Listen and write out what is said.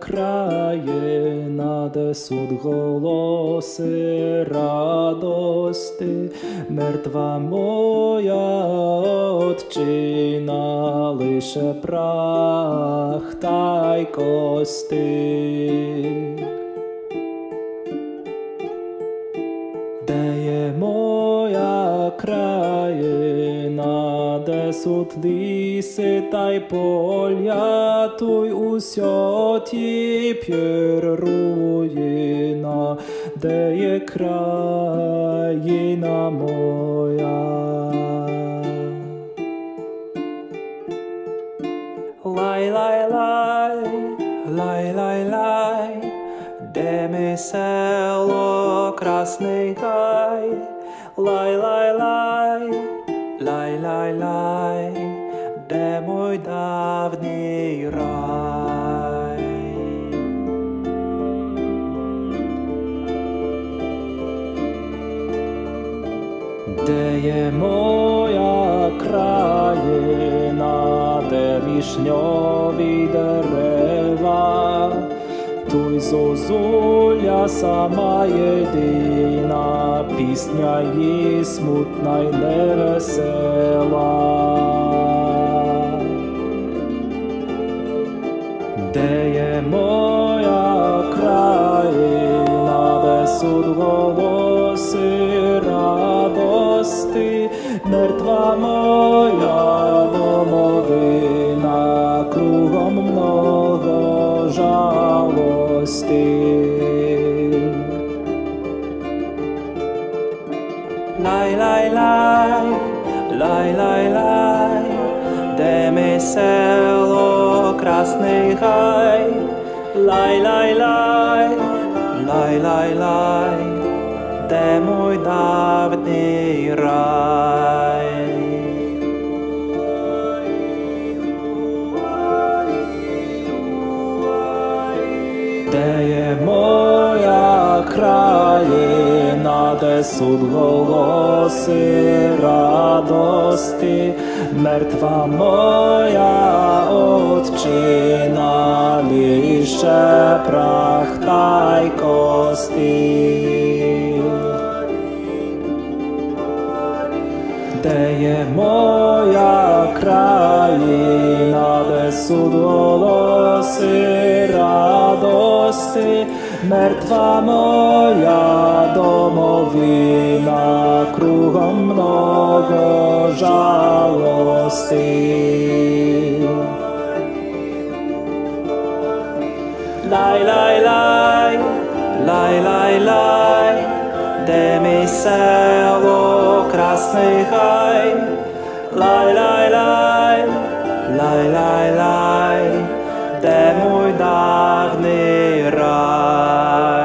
країна, де суд голоси радости, мертва моя отчина, лише прах та й кости. Де є моя країна, де суд ліси та й поля, туй усьо тепер руїна, де є країна моя. Лай-лай-лай, лай-лай-лай, де ми село Красний Гай, лай-лай-лай, лай-лай-лай, де мой давній рай. Де є моя країна, де вишньові дерева, туй зозуля сама єдина, пісня її смутна й невесела. Де є моя країна, де суд голоси радости, мертва моя домовина, кругом много жалости. Лай-лай-лай, лай-лай-лай, де ми село Красний Гай, лай-лай-лай, лай-лай-лай, де мой давній рай. Де є моя країна, де суд голоси радости, мертва моя отчина, лише прах та й кости. Де є моя країна, де суд голоси радости, мертва моя домовина, кругом много жалости. Лай-лай-лай, лай-лай-лай, де ми село Красний Гай, лай-лай-лай, лай-лай-лай, де мой давній рай.